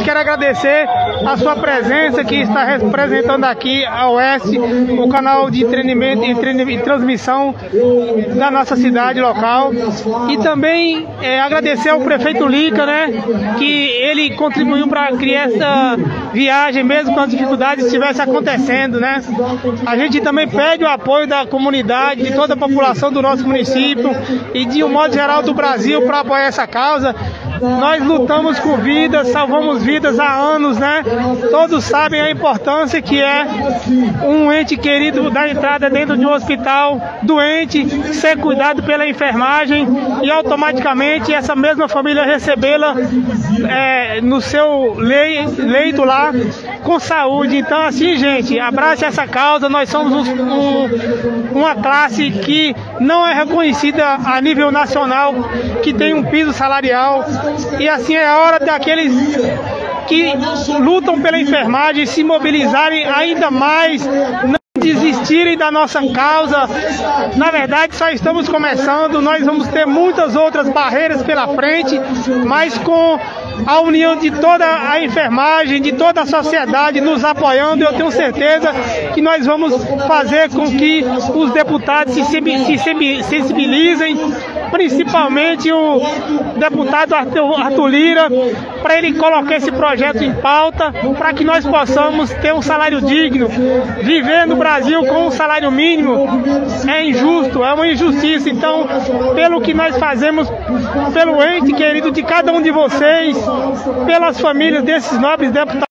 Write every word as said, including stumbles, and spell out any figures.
quero agradecer a sua presença, que está representando aqui a Oeste, o canal de treinamento e transmissão da nossa cidade local. E também é, agradecer ao prefeito Lica, né, que ele contribuiu para criar essa viagem, mesmo quando as dificuldades estivessem acontecendo, né. A gente também pede o apoio da comunidade, de toda a população do nosso município e de um modo geral do Brasil para apoiar essa causa. Nós lutamos com vidas, salvamos vidas há anos, né? Todos sabem a importância que é um ente querido dar entrada dentro de um hospital doente, ser cuidado pela enfermagem e automaticamente essa mesma família recebê-la é, no seu leito lá com saúde. Então, assim, gente, abrace essa causa. Nós somos um, uma classe que não é reconhecida a nível nacional, que tem um piso salarial. E assim é a hora daqueles que lutam pela enfermagem se mobilizarem ainda mais, não desistirem da nossa causa. Na verdade, só estamos começando, nós vamos ter muitas outras barreiras pela frente, mas com a união de toda a enfermagem, de toda a sociedade nos apoiando, eu tenho certeza que nós vamos fazer com que os deputados se sensibilizem, principalmente o deputado Arthur, Arthur Lira, para ele colocar esse projeto em pauta, para que nós possamos ter um salário digno. Viver no Brasil com um salário mínimo é injusto, é uma injustiça. Então, pelo que nós fazemos, pelo ente querido de cada um de vocês, pelas famílias desses nobres deputados,